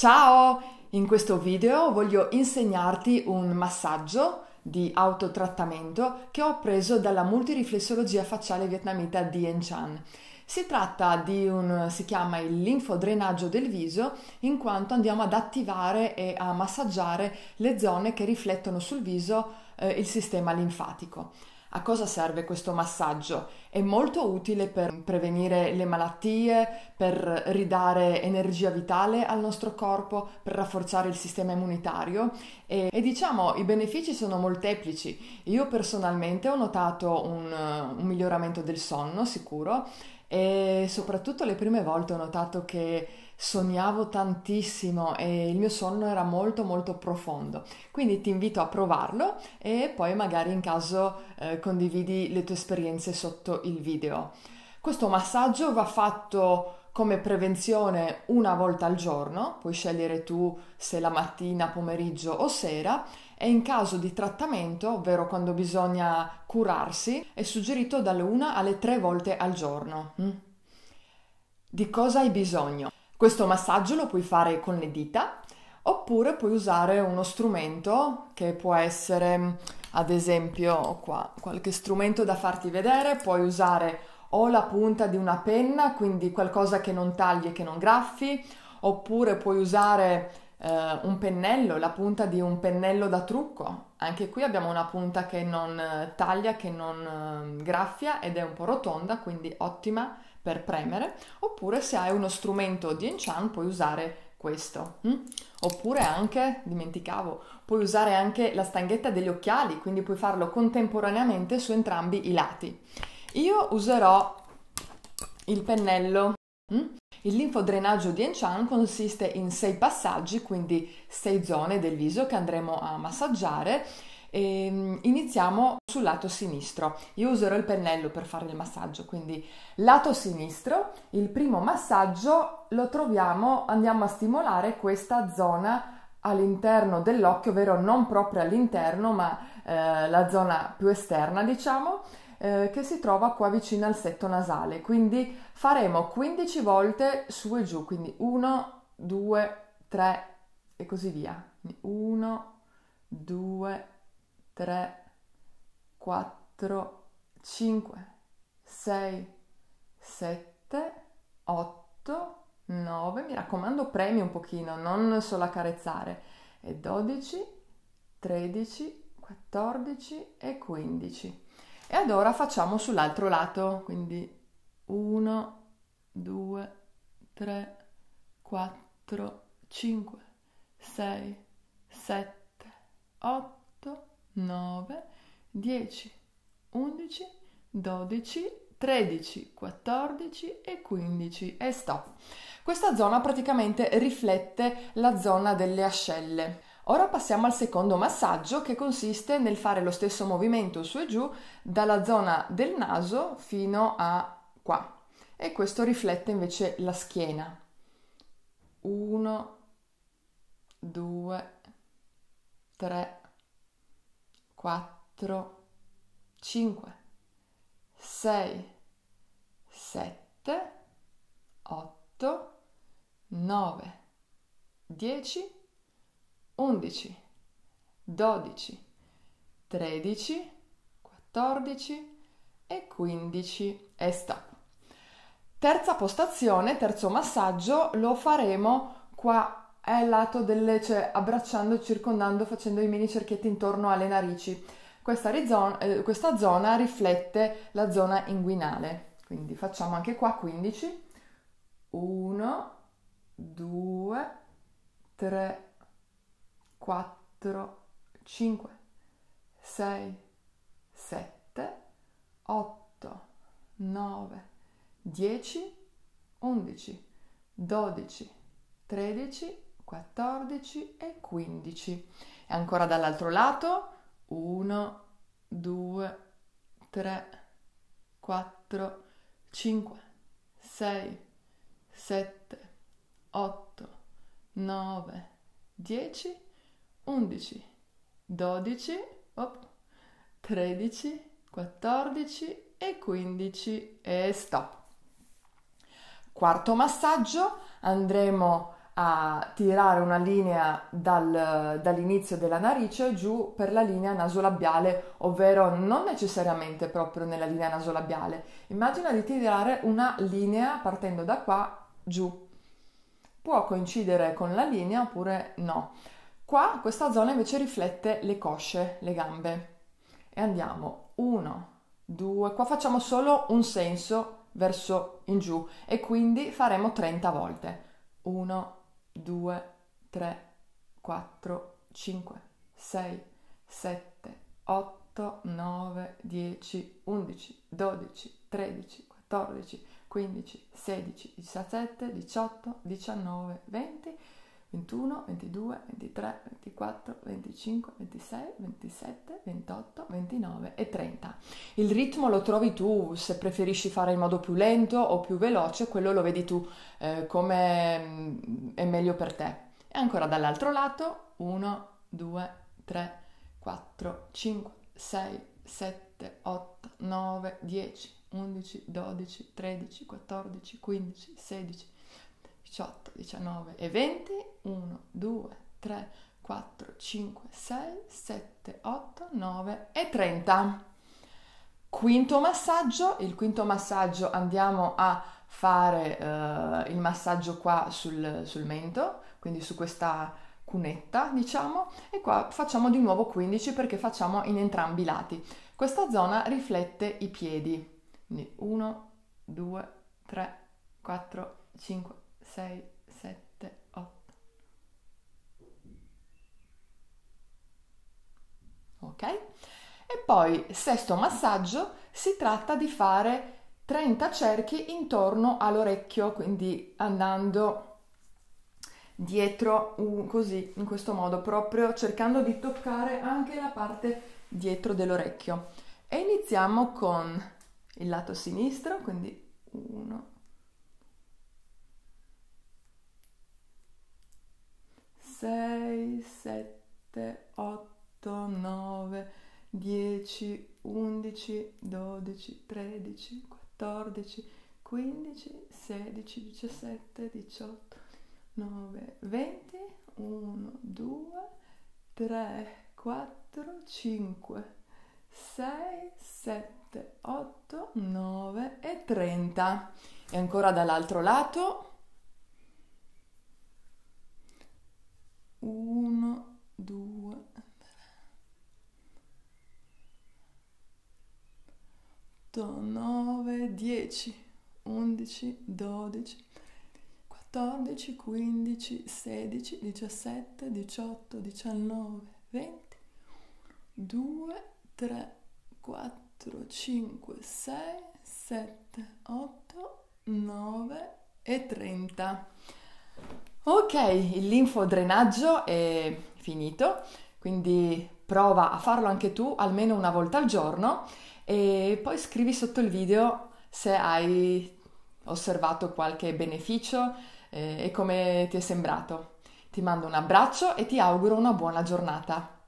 Ciao! In questo video voglio insegnarti un massaggio di autotrattamento che ho preso dalla multiriflessologia facciale vietnamita Dien Chan. Si tratta si chiama il linfodrenaggio del viso, in quanto andiamo ad attivare e a massaggiare le zone che riflettono sul viso il sistema linfatico. A cosa serve questo massaggio? È molto utile per prevenire le malattie, per ridare energia vitale al nostro corpo, per rafforzare il sistema immunitario e diciamo i benefici sono molteplici. Io personalmente ho notato un miglioramento del sonno sicuro e soprattutto le prime volte ho notato che sognavo tantissimo e il mio sonno era molto molto profondo. Quindi ti invito a provarlo e poi magari in caso condividi le tue esperienze sotto il video. Questo massaggio va fatto come prevenzione una volta al giorno, puoi scegliere tu se la mattina, pomeriggio o sera, e in caso di trattamento, ovvero quando bisogna curarsi, è suggerito dalle 1 alle 3 volte al giorno. Di cosa hai bisogno? Questo massaggio lo puoi fare con le dita oppure puoi usare uno strumento che può essere, ad esempio, ho qua qualche strumento da farti vedere. Puoi usare o la punta di una penna, quindi qualcosa che non tagli e che non graffi, oppure puoi usare un pennello, la punta di un pennello da trucco. Anche qui abbiamo una punta che non taglia, che non graffia ed è un po' rotonda, quindi ottima per premere. Oppure se hai uno strumento Dien Chan puoi usare questo. Oppure anche, dimenticavo, puoi usare anche la stanghetta degli occhiali, quindi puoi farlo contemporaneamente su entrambi i lati. Io userò il pennello. Il linfodrenaggio Dien Chan consiste in 6 passaggi, quindi 6 zone del viso che andremo a massaggiare. Iniziamo sul lato sinistro. Io userò il pennello per fare il massaggio, quindi lato sinistro, il primo massaggio lo troviamo, andiamo a stimolare questa zona all'interno dell'occhio, ovvero non proprio all'interno, ma la zona più esterna, diciamo, che si trova qua vicino al setto nasale. Quindi faremo 15 volte su e giù, quindi 1, 2, 3 e così via. 1, 2, 3, 4, 5, 6, 7, 8, 9, mi raccomando premi un pochino, non solo accarezzare, e 12, 13, 14 e 15. E allora facciamo sull'altro lato, quindi 1, 2, 3, 4, 5, 6, 7, 8, 9, 10, 11, 12, 13, 14 e 15 e stop. Questa zona praticamente riflette la zona delle ascelle. Ora passiamo al secondo massaggio, che consiste nel fare lo stesso movimento su e giù dalla zona del naso fino a qua, e questo riflette invece la schiena. 1, 2, 3, 4, 5, 6, 7, 8, 9, 10, 11, 12, 13, 14 e 15 e stop. Terza postazione, terzo massaggio, lo faremo qua al lato cioè abbracciando, circondando, facendo i mini cerchietti intorno alle narici. Questa zona riflette la zona inguinale, quindi facciamo anche qua 15. 1, 2, 3, 4, 5, 6, 7, 8, 9, 10, 11, 12, 13, 14 e 15. E ancora dall'altro lato, 1, 2, 3, 4, 5, 6, 7, 8, 9, 10, 11, 12, 13, 14 e 15 e stop. Quarto massaggio, andremo a tirare una linea dall'inizio della narice giù per la linea nasolabiale, ovvero non necessariamente proprio nella linea nasolabiale. Immagina di tirare una linea partendo da qua giù. Può coincidere con la linea oppure no. Qua questa zona invece riflette le cosce, le gambe. E andiamo 1, 2, qua facciamo solo un senso verso in giù e quindi faremo 30 volte. 1, 2, 3, 4, 5, 6, 7, 8, 9, 10, 11, 12, 13, 14, 15, 16, 17, 18, 19, 20, 21, 22, 23, 24, 25, 26, 27, 28, 29 e 30. Il ritmo lo trovi tu, se preferisci fare in modo più lento o più veloce, quello lo vedi tu, come è meglio per te. E ancora dall'altro lato, 1, 2, 3, 4, 5, 6, 7, 8, 9, 10, 11, 12, 13, 14, 15, 16, 18, 19 e 20, 1, 2, 3, 4, 5, 6, 7, 8, 9 e 30. Quinto massaggio, il quinto massaggio andiamo a fare il massaggio qua sul mento, quindi su questa cunetta, diciamo, e qua facciamo di nuovo 15 perché facciamo in entrambi i lati. Questa zona riflette i piedi, quindi 1, 2, 3, 4, 5, 6, 7, 8. Ok? E poi, sesto massaggio, si tratta di fare 30 cerchi intorno all'orecchio, quindi andando dietro così, in questo modo, proprio cercando di toccare anche la parte dietro dell'orecchio. E iniziamo con il lato sinistro, quindi 1, 6, 7, 8, 9, 10, 11, 12, 13, 14, 15, 16, 17, 18, 9, 20, 1, 2, 3, 4, 5, 6, 7, 8, 9 e 30. E ancora dall'altro lato. 1, 2, 8, 9, 10, 11, 12, 14, 15, 16, 17, 18, 19, 20, 2, 3, 4, 5, 6, 7, 8, 9 e 30. Ok, il linfodrenaggio è finito, quindi prova a farlo anche tu almeno una volta al giorno e poi scrivi sotto il video se hai osservato qualche beneficio e come ti è sembrato. Ti mando un abbraccio e ti auguro una buona giornata.